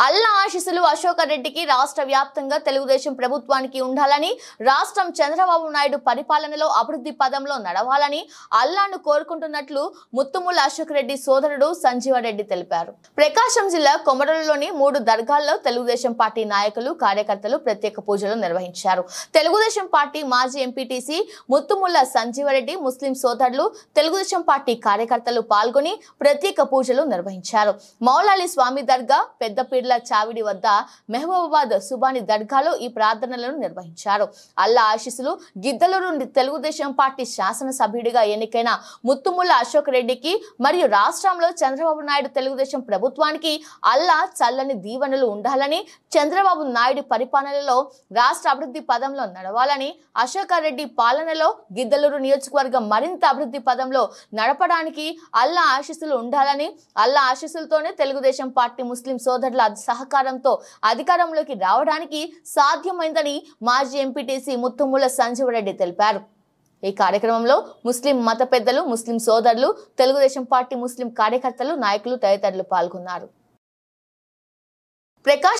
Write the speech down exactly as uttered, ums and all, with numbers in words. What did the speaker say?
అల్లా ఆశీస్సులు అశోక్ రెడ్డికి రాష్ట్ర వ్యాప్తంగా తెలుగుదేశం ప్రభుత్వానికి ఉండాలని, రాష్ట్రం చంద్రబాబు నాయుడు పరిపాలనలో అభివృద్ధి పదంలో నడవాలని అల్లాను కోరుకుంటున్నట్లు ముత్తుముల అశోక్ రెడ్డి సోదరుడు సంజీవరెడ్డి తెలిపారు. ప్రకాశం జిల్లా కొమరలులోని మూడు దర్గాల్లో తెలుగుదేశం పార్టీ నాయకులు, కార్యకర్తలు ప్రత్యేక పూజలు నిర్వహించారు. తెలుగుదేశం పార్టీ మాజీ ఎంపీటీసీ ముత్తుముల సంజీవరెడ్డి, ముస్లిం సోదరులు, తెలుగుదేశం పార్టీ కార్యకర్తలు పాల్గొని ప్రత్యేక పూజలు నిర్వహించారు. మౌలాలి స్వామి దర్గా, పెద్దపీర్ల చావిడి వద్ద, మహబూబాబాద్ సుబాని దర్గాలో ఈ ప్రార్థనలను నిర్వహించారు. అల్లా ఆశీస్సులు గిద్దలూరు తెలుగుదేశం పార్టీ శాసనసభ్యుడిగా ఎన్నికైన ముత్తుముల అశోక్ రెడ్డికి మరియు రాష్ట్రంలో చంద్రబాబు నాయుడు తెలుగుదేశం ప్రభుత్వానికి అల్లా చల్లని దీవెనలు ఉండాలని, చంద్రబాబు నాయుడు పరిపాలనలో రాష్ట్ర అభివృద్ధి పదంలో నడవాలని, అశోక్ రెడ్డి పాలనలో గిద్దలూరు నియోజకవర్గం మరింత అభివృద్ధి పదంలో నడపడానికి అల్లా ఆశీస్సులు ఉండాలని, అల్లా ఆశీస్సులతోనే తెలుగుదేశం పార్టీ ముస్లిం సోదరుల సహకారంతో అధికారంలోకి రావడానికి సాధ్యమైందని మాజీ ఎంపీటీసీ ముత్తుముల సంజీవరెడ్డి తెలిపారు. ఈ కార్యక్రమంలో ముస్లిం మత పెద్దలు, ముస్లిం సోదరులు, తెలుగుదేశం పార్టీ ముస్లిం కార్యకర్తలు, నాయకులు తదితరులు పాల్గొన్నారు. ప్రకాశ్